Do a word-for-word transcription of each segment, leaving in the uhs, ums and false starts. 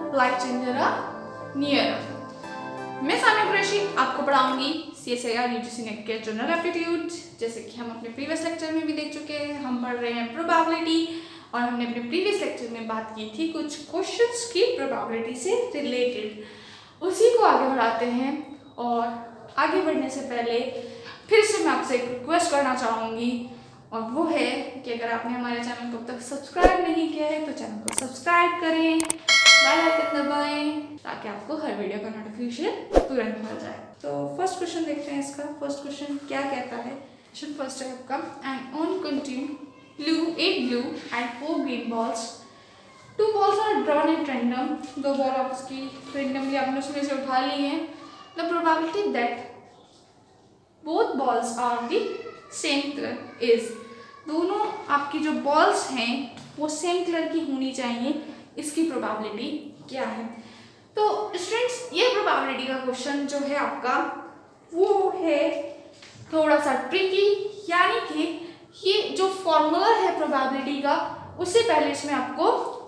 Life changer near. मैं सानिया कुरैशी आपको पढ़ाऊंगी C S I R UGC NET के जनरल एप्टीट्यूड। जैसे कि हम अपने प्रीवियस लेक्चर में भी देख चुके हैं, हम पढ़ रहे हैं प्रोबेबिलिटी, और हमने अपने प्रीवियस लेक्चर में बात की थी कुछ क्वेश्चंस की प्रोबेबिलिटी से रिलेटेड। उसी को आगे बढ़ाते हैं, और आगे बढ़ने से पहले फिर से मैं आपसे एक रिक्वेस्ट करना चाहूँगी, और वो है कि अगर आपने हमारे चैनल को अब तक सब्सक्राइब नहीं किया है तो चैनल को सब्सक्राइब करें, बेल आइकन दबाएं ताकि आपको हर वीडियो का नोटिफिकेशन तुरंत मिल जाए। तो फर्स्ट क्वेश्चन देखते हैं इसका। फर्स्ट क्वेश्चन क्या कहता है? क्वेश्चन फर्स्ट है आपका, and on continue blue eight blue and four green balls, two balls are drawn at random. दो बॉल आप उसकी रेंडमली आपने उसमें से उठा ली हैं। The probability that both balls are the same colour is. दोनों आपकी जो बॉल्स हैं वो सेम कलर की होनी चाहिए, इसकी प्रोबेबिलिटी क्या है? तो स्टूडेंट्स, ये प्रोबेबिलिटी का क्वेश्चन जो है आपका वो है थोड़ा सा ट्रिकी, यानी कि ये जो फॉर्मूला है प्रोबेबिलिटी का, उससे पहले इसमें आपको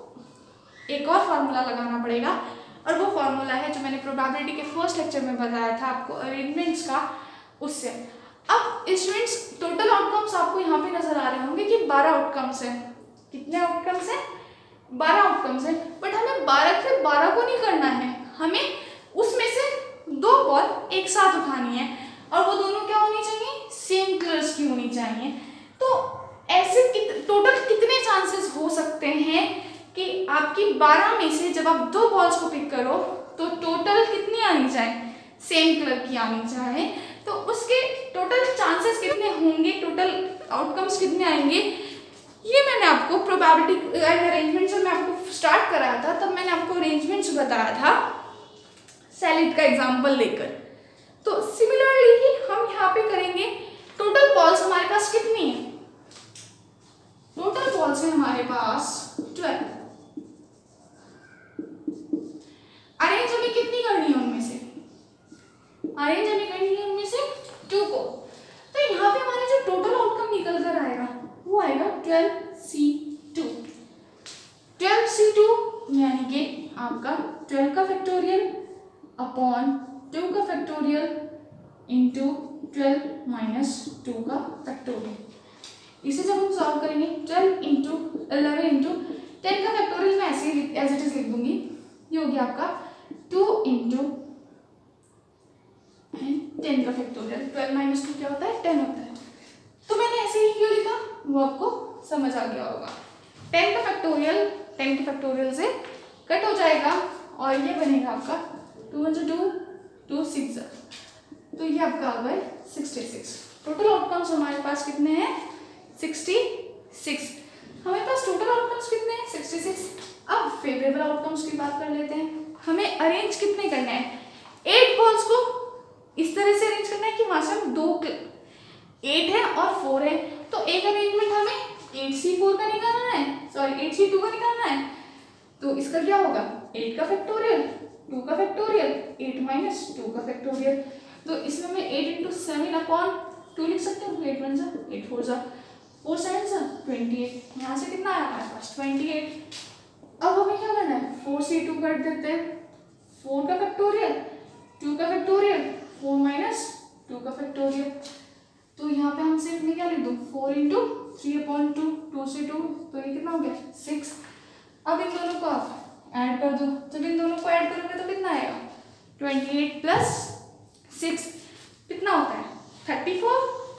एक और फार्मूला लगाना पड़ेगा, और वो फार्मूला है जो मैंने प्रोबेबिलिटी के फर्स्ट लेक्चर में बताया था आपको अरेंजमेंट्स का, उससे। अब स्टूडेंट्स, टोटल आउटकम्स आपको यहाँ पे नजर आ रहे होंगे कि बारह आउटकम्स हैं। कितने आउटकम्स हैं? बारह आउटकम्स हैं। बट हमें बारह के बारह को नहीं करना है, हमें उसमें से दो बॉल एक साथ उठानी है, और वो दोनों क्या होनी चाहिए? सेम कलर्स की होनी चाहिए। तो ऐसे कित, टोटल कितने चांसेस हो सकते हैं कि आपकी बारह में से जब आप दो बॉल्स को पिक करो तो टोटल कितनी आनी चाहिए? सेम कलर की आनी चाहिए। तो उसके टोटल चांसेस कितने होंगे, टोटल आउटकम्स कितने आएंगे, ये मैंने आपको प्रोबेबिलिटी एंड अरेंजमेंट जब मैं आपको स्टार्ट कराया था तब मैंने आपको अरेंजमेंट्स बताया था सैलिड का एग्जांपल लेकर। तो सिमिलरली ही हम यहाँ पे करेंगे। टोटल बॉल्स हमारे पास कितनी है? टोटल बॉल्स है हमारे पास ट्वेल्व। अरेंज हमें कितनी करनी है उनमें से? अरेंज हमें करनी है उनमें से टू को। तो यहाँ पे हमारा जो टोटल आउटकम निकल कर आएगा वो आएगा twelve C two. Twelve C two यानी कि आपका ट्वेल्व का फैक्टोरियल अपॉन टू का factorial into twelve minus two का फैक्टोरियल। इसे जब हम सॉल्व करेंगे, twelve into eleven into ten का फैक्टोरियल मैं ऐसे ही एज इट इज लिख दूंगी। ये हो गया आपका टू इंटू टेन का फैक्टोरियल। ट्वेल्व माइनस टू क्या होता है? टेन होता है। तो मैंने ऐसे ही क्यों लिखा वो आपको समझ आ गया होगा। टेन का फैक्टोरियल टेन के फैक्टोरियल से कट हो जाएगा, और ये बनेगा आपका two one two two six, तो ये आपका आ गया सिक्सटी सिक्स। टोटल आउटकम्स हमारे पास कितने हैं? Sixty six. हमारे पास टोटल आउटकम्स कितने हैं? Sixty six. अब फेवरेबल आउटकम्स की बात कर लेते हैं। हमें अरेंज कितने करने हैं? एट बॉल्स को इस तरह से अरेंज करना है कि वहां से हम दो, एट है और फोर है, तो एक अरेंजमेंट हमें एट सी फोर का निकालना है, सॉरी एट सी टू का निकालना है। तो इसका क्या होगा? एट का फैक्टोरियल, टू का फैक्टोरियल, एट माइनस टू का फैक्टोरियल। तो इसमें मैं eight into seven upon two लिख सकते हूँ। एट वन जा एट, फोर जा फोर, सेवन जा ट्वेंटी एट। यहाँ से कितना आया हमारे पास? Twenty eight. अब हमें क्या करना है? फोर सी टू कर देते हैं। फोर का फैक्टोरियल, टू का फैक्टोरियल, फोर माइनस टू का फैक्टोरियल। तो यहाँ पे हम सिर्फ में क्या लिख दो? Four into three upon two, two से टू, तो ये कितना हो गया? सिक्स। अब इन दोनों को आप ऐड कर दो। जब इन दोनों को ऐड करोगे तो कितना आएगा? ट्वेंटी एट प्लस सिक्स कितना होता है? Thirty four.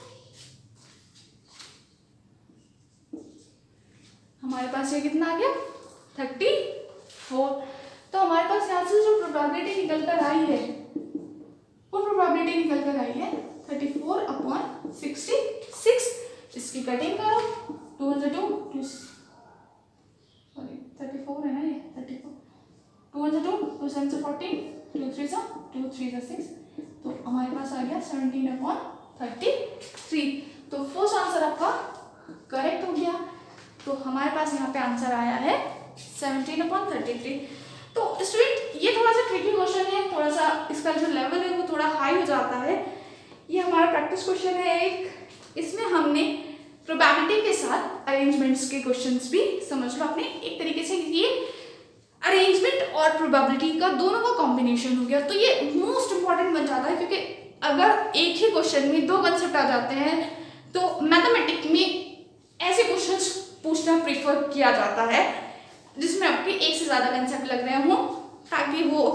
हमारे पास ये कितना आ गया? Thirty four. तो हमारे पास यहाँ से जो प्रोबेबिलिटी निकल कर आई है वो प्रोबेबिलिटी निकल कर आई है thirty four upon sixty six. इसकी कटिंग करो, two one two two, sorry thirty four है ना, ये thirty four, two one two, two seven से फोर्टीन, टू थ्री सा टू थ्री सा सिक्स, तो हमारे पास आ गया सेवनटीन अपॉन थर्टी थ्री। तो फर्स्ट आंसर आपका करेक्ट हो गया। तो हमारे पास यहाँ पे आंसर आया है सेवनटीन अपॉन थर्टी थ्री। तो स्टूडेंट, ये थोड़ा सा ट्रिकी क्वेश्चन है, थोड़ा सा इसका जो लेवल है वो थोड़ा हाई हो जाता है। ये हमारा प्रैक्टिस क्वेश्चन है एक, इसमें हमने प्रोबेबिलिटी के साथ अरेंजमेंट्स के क्वेश्चंस भी समझ लो आपने एक तरीके से ये अरेंजमेंट और प्रोबेबिलिटी का दोनों का कॉम्बिनेशन हो गया, तो ये मोस्ट इंपॉर्टेंट बन जाता है, क्योंकि अगर एक ही क्वेश्चन में दो कंसेप्ट आ जाते हैं तो मैथमेटिक्स में ऐसे क्वेश्चंस पूछना प्रेफर किया जाता है जिसमें आपके एक से ज़्यादा कंसेप्ट लग रहे हों, ताकि वो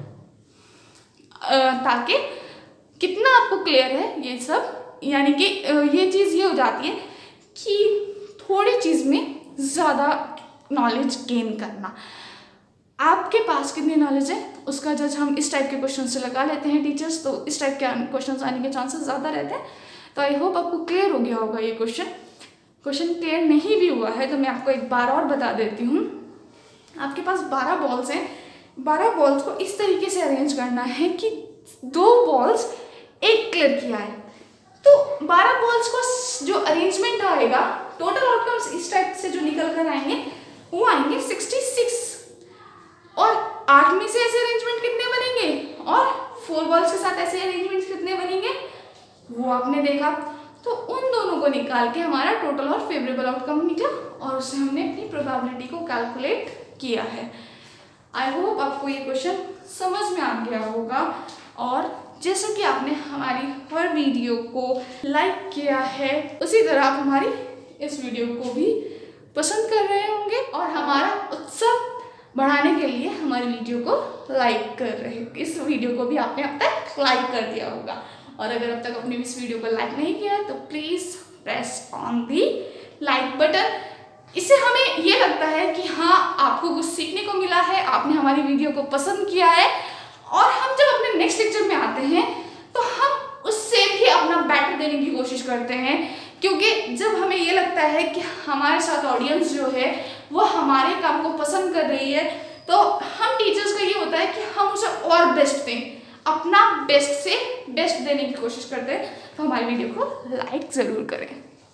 ताकि कितना आपको क्लियर है ये सब, यानी कि ये चीज़ ये हो जाती है कि थोड़ी चीज़ में ज़्यादा नॉलेज गेन करना। आपके पास कितनी नॉलेज है उसका जज हम इस टाइप के क्वेश्चन से लगा लेते हैं टीचर्स, तो इस टाइप के क्वेश्चन आने के चांसेस ज़्यादा रहते हैं। तो आई होप आपको क्लियर हो गया होगा ये क्वेश्चन। क्वेश्चन क्लियर नहीं भी हुआ है तो मैं आपको एक बार और बता देती हूँ। आपके पास बारह बॉल्स हैं, बारह बॉल्स को इस तरीके से अरेंज करना है कि दो बॉल्स एक क्लियर किया है, तो बारह बॉल्स को जो अरेंजमेंट आएगा, टोटल आउटकम्स इस टाइप से जो निकल कर आएंगे वो आएंगे सिक्सटी सिक्स, और आठ में से ऐसे अरेंजमेंट कितने बनेंगे और फोर बॉल्स के साथ ऐसे अरेंजमेंट कितने बनेंगे वो आपने देखा। तो उन दोनों को निकाल के हमारा टोटल और फेवरेबल आउटकम निकला, और उससे हमने अपनी प्रोबेबिलिटी को कैलकुलेट किया है। आई होप आपको ये क्वेश्चन समझ में आ गया होगा, और जैसे कि आपने हमारी हर वीडियो को लाइक किया है उसी तरह आप हमारी इस वीडियो को भी पसंद कर रहे होंगे, और हमारा उत्साह बढ़ाने के लिए हमारी वीडियो को लाइक कर रहे हैं। इस वीडियो को भी आपने अब तक लाइक कर दिया होगा, और अगर अब तक अपने इस वीडियो को लाइक नहीं किया है तो please press on the like button. इससे हमें ये लगता है कि हाँ आपको कुछ सीखने को मिला है, आपने हमारी वीडियो को पसंद किया है, और हम जब अपने नेक्स्ट लेक्चर में आते हैं तो हम उससे भी अपना बेटर देने की कोशिश करते हैं, क्योंकि जब हमें ये लगता है कि हमारे साथ ऑडियंस जो है वो हमारे काम को पसंद कर रही है, तो हम टीचर्स का ये होता है कि हम उसे और बेस्ट दें, अपना बेस्ट से बेस्ट देने की कोशिश करते हैं। तो हमारी वीडियो को लाइक ज़रूर करें।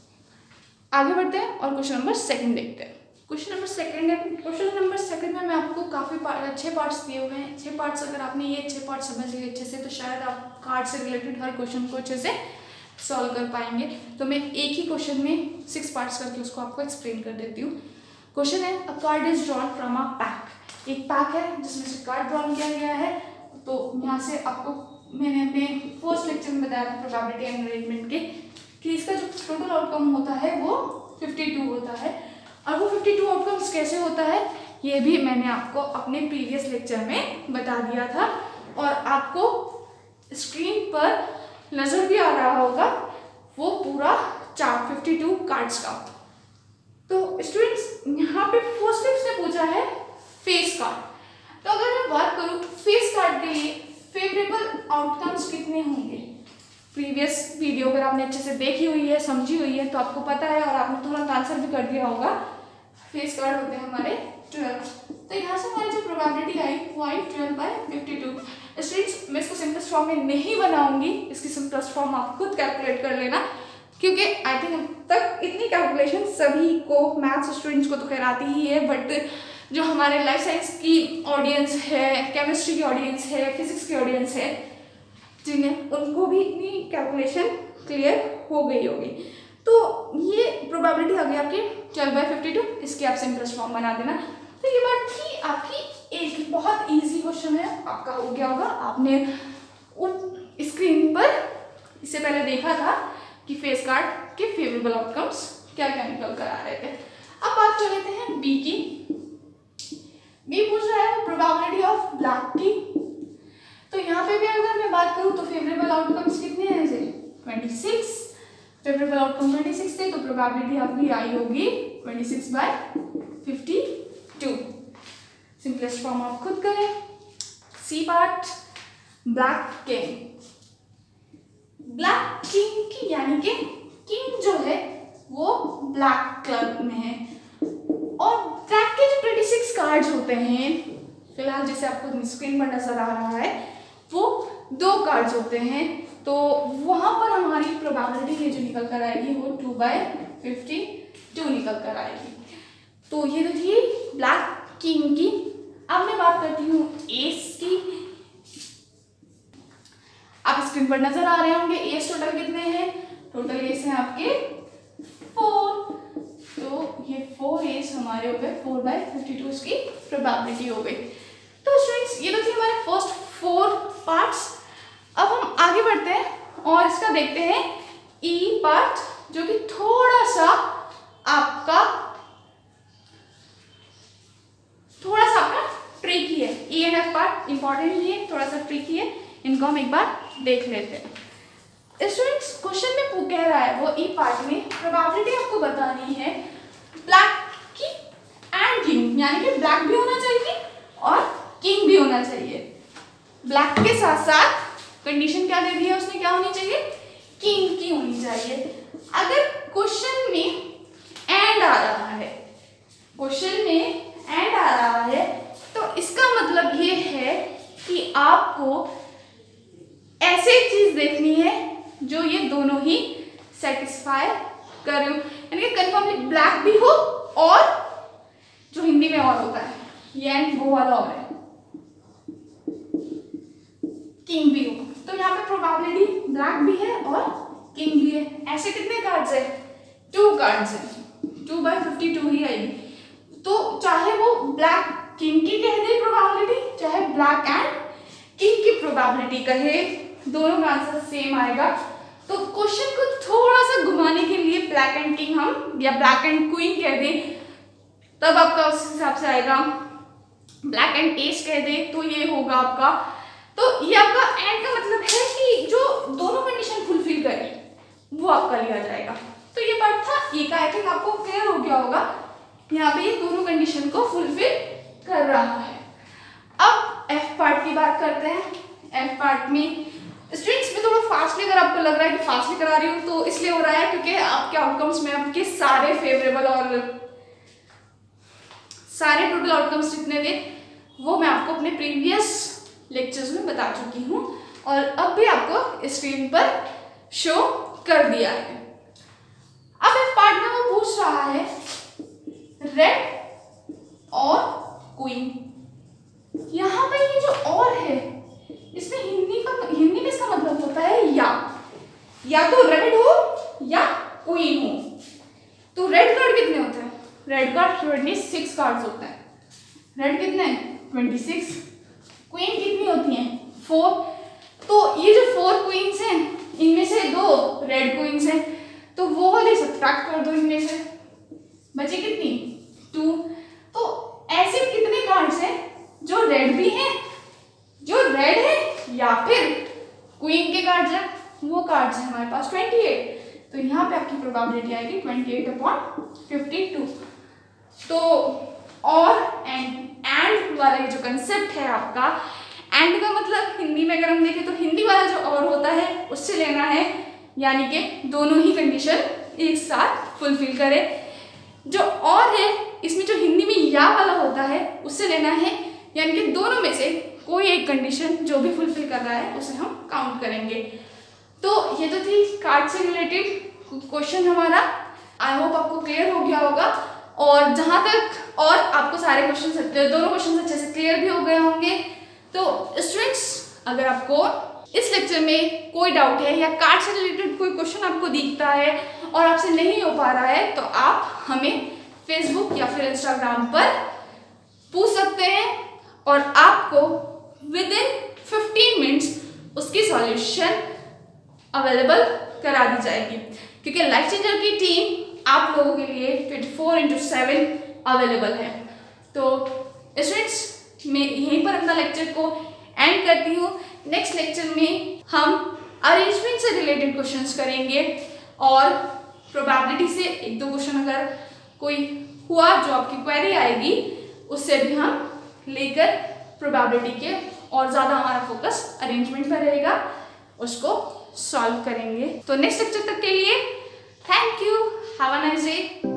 आगे बढ़ते हैं और क्वेश्चन नंबर सेकंड देखते हैं। क्वेश्चन नंबर सेकंड है, क्वेश्चन नंबर सेकंड में मैं आपको काफ़ी अच्छे पार्ट्स दिए हुए हैं। छः पार्ट्स, अगर आपने ये अच्छे पार्ट्स समझ लिए अच्छे से तो शायद आप कार्ड से रिलेटेड हर क्वेश्चन को अच्छे से सॉल्व कर पाएंगे। तो मैं एक ही क्वेश्चन में सिक्स पार्ट्स करके उसको आपको एक्सप्लेन कर देती हूँ। क्वेश्चन है, a card is drawn from a pack. एक पैक है जिसमें से कार्ड ड्रॉन किया गया है। तो यहाँ से आपको मैंने अपने फर्स्ट लेक्चर में बताया था प्रोबेबिलिटी एंड अरेंजमेंट के कि इसका जो टोटल आउटकम होता है वो फिफ्टी टू होता है, और वो फिफ्टी टू आउटकम्स कैसे होता है ये भी मैंने आपको अपने प्रीवियस लेक्चर में बता दिया था, और आपको स्क्रीन पर नज़र भी आ रहा होगा वो पूरा चार्ट फिफ्टी टू कार्ड्स का। तो स्टूडेंट्स यहाँ पे फर्स्ट टिप्स ने पूछा है फेस कार्ड। तो अगर मैं बात करूँ फेस कार्ड के लिए फेवरेबल आउटकम्स कितने होंगे, प्रीवियस वीडियो अगर आपने अच्छे से देखी हुई है, समझी हुई है, तो आपको पता है और आपने तुरंत आंसर भी कर दिया होगा। फेस कार्ड होते हैं हमारे ट्वेल्व। तो यहाँ से हमारी जो प्रोबेबिलिटी आई वो आई twelve by fifty two. Students मैं इसको सिंपलेस्ट फॉर्म में नहीं बनाऊंगी, इसकी सिंपलेस्ट फॉर्म आप खुद कैलकुलेट कर लेना, क्योंकि आई थिंक अब तक इतनी कैलकुलेशन सभी को, मैथ्स स्टूडेंट्स को तो खैर आती ही है, बट जो हमारे लाइफ साइंस की ऑडियंस है, केमिस्ट्री की ऑडियंस है, फिजिक्स की ऑडियंस है, जिन्हें उनको भी इतनी कैलकुलेशन क्लियर हो गई होगी। तो ये प्रोबेबिलिटी आ गई आपकी ट्वेल्व बाई फिफ्टी टू, इसकी आप सिंपलेस्ट फॉर्म बना देना। तो ये बात थी आपकी एक बहुत इजी क्वेश्चन है, आपका हो गया होगा। आपने स्क्रीन पर इससे पहले देखा था कि फेस कार्ड के फेवरेबल आउटकम्स क्या क्या निकल कर आ रहे थे। अब बात कर लेते हैं बी की। बी पूछ रहा है प्रोबेबिलिटी ऑफ ब्लैक टी। तो यहाँ पे भी अगर मैं बात करूँ तो फेवरेबल आउटकम्स कितने हैं, जैसे twenty six, favourable outcome twenty six थे, तो प्रोबेबिलिटी आपकी आई होगी twenty six by fifty two. Simplest form आप खुद करें। C part, black king. Black king की यानी कि किंग जो है वो ब्लैक कलर में है, और ब्लैक के जो ट्वेंटी सिक्स कार्ड्स होते हैं, फिलहाल जैसे आपको स्क्रीन पर नजर आ रहा है, वो दो कार्ड्स होते हैं। तो वहाँ पर हमारी प्रोबेबिलिटी ये जो निकल कर आएगी वो टू बाई फिफ्टी टू निकल कर आएगी। तो ये तो थी ब्लैक किंग की। अब मैं बात करती हूँ एस की। आप स्क्रीन पर नजर आ रहे होंगे एस टोटल कितने हैं, टोटल एस हैं आपके फोर। तो ये फोर एस हमारे हो गए फोर बाई फिफ्टी टू इसकी प्रोबेबिलिटी हो गई। तो स्टूडेंट्स ये तो थी हमारे फर्स्ट फोर पार्ट्स। अब हम आगे बढ़ते हैं और इसका देखते हैं ई पार्ट, जो कि थोड़ा सा आपका थोड़ा सा आपका ट्रिकी है। E and F part important नहीं है, थोड़ा सा ट्रिकी है, इनको हम एक बार देख लेते हैं। स्टूडेंट्स क्वेश्चन में वो कह रहा है, वो ई पार्ट में प्रोबेबिलिटी आपको बतानी है ब्लैक की एंड किंग, यानी कि ब्लैक भी होना चाहिए और किंग भी होना चाहिए। ब्लैक के साथ साथ कंडीशन क्या दे दी है उसने, क्या होनी चाहिए, किंग की होनी चाहिए। अगर क्वेश्चन में एंड आ रहा है, क्वेश्चन में एंड आ रहा है, तो इसका मतलब ये है कि आपको ऐसे चीज देखनी है जो ये दोनों ही सेटिस्फाई कर रही हो, यानी कि कंफर्मली ब्लैक भी हो और जो हिंदी में और होता है ये एंड वो वाला और है किंग भी हो। तो यहाँ पे प्रोबेबिलिटी ब्लैक भी है और किंग भी है। ऐसे कितने कार्ड्स है, टू कार्ड्स है, टू बाई फिफ्टी टू ही आएगी। तो चाहे वो ब्लैक किंग की कह दे प्रोबेबिलिटी, चाहे ब्लैक एंड किंग की प्रोबेबिलिटी कहे, दोनों का आंसर सेम आएगा। तो क्वेश्चन को थोड़ा सा घुमाने के लिए ब्लैक एंड किंग हम या ब्लैक एंड क्वीन कह दें, तब आपका उस हिसाब से आएगा। ब्लैक एंड एस कह दे तो ये होगा आपका। तो ये आपका एंड का मतलब है कि जो दोनों कंडीशन फुलफिल करे वो आपका लिया जाएगा। तो ये पार्ट था ए का, आई थिंक आपको क्लियर हो गया होगा। यहाँ पे ये दोनों कंडीशन को फुलफिल कर रहा है। अब एफ पार्ट की बात करते हैं। एफ पार्ट में स्टूडेंट्स में थोड़ा फास्टली, अगर आपको लग रहा है कि फास्टली करा रही हूँ तो इसलिए हो रहा है क्योंकि आपके आउटकम्स में आपके सारे फेवरेबल और सारे टोटल आउटकम्स जितने थे वो मैं आपको अपने प्रीवियस लेक्चर्स में बता चुकी हूँ और अब भी आपको स्क्रीन पर शो कर दिया है। अब इस पार्ट में वो पूछ रहा है रेड और क्वीन। यहाँ पे ये जो और है इसमें हिंदी का हिंदी में इसका मतलब होता है या या तो रेड हो या क्वीन हो। तो रेड कार्ड कितने होते हैं, red card twenty six cards होते हैं। रेड कितने ट्वेंटी सिक्स, क्वीन कितनी होती हैं फोर। तो ये जो फोर क्वींस हैं इनमें से दो रेड क्वींस हैं, तो वो वाले सब्ट्रैक्ट कर दो, इनमें से बचे कितनी टू। तो ऐसे कितने कार्ड्स हैं जो रेड भी हैं, जो रेड है या फिर क्वीन के कार्ड्स हैं, वो कार्ड्स हैं हमारे पास ट्वेंटी एट। तो यहाँ पे आपकी प्रोबेबिलिटी आएगी twenty eight upon fifty two. तो और एंड एंड वाला जो कंसेप्ट है आपका, एंड का मतलब हिंदी में अगर हम देखें तो हिंदी वाला जो और होता है उससे लेना है, यानी कि दोनों ही कंडीशन एक साथ फुलफिल करे। जो और है इसमें जो हिंदी में या वाला होता है उससे लेना है, यानी कि दोनों में से कोई एक कंडीशन जो भी फुलफिल कर रहा है उसे हम काउंट करेंगे। तो ये तो थी कार्ड से रिलेटेड क्वेश्चन हमारा। आई होप आपको क्लियर हो गया होगा और जहाँ तक और आपको सारे क्वेश्चन दोनों क्वेश्चन अच्छे से क्लियर भी हो गए होंगे। तो स्टूडेंट्स अगर आपको इस लेक्चर में कोई डाउट है या कार्ड से रिलेटेड कोई क्वेश्चन आपको दिखता है और आपसे नहीं हो पा रहा है तो आप हमें फेसबुक या फिर इंस्टाग्राम पर पूछ सकते हैं और आपको विद इन फिफ्टीन मिनट्स उसकी सॉल्यूशन अवेलेबल करा दी जाएगी, क्योंकि लाइफ चेंजर की टीम आप लोगों के लिए twenty four into seven available है। तो स्टूडेंट्स मैं यहीं पर अपना लेक्चर को एंड करती हूँ। नेक्स्ट लेक्चर में हम अरेंजमेंट से रिलेटेड क्वेश्चंस करेंगे और प्रोबेबिलिटी से एक दो क्वेश्चन अगर कोई हुआ जो आपकी क्वेरी आएगी उससे भी हम लेकर प्रोबेबिलिटी के और ज़्यादा हमारा फोकस अरेंजमेंट पर रहेगा, उसको सॉल्व करेंगे। तो नेक्स्ट लेक्चर तक के लिए thank you, have a nice day.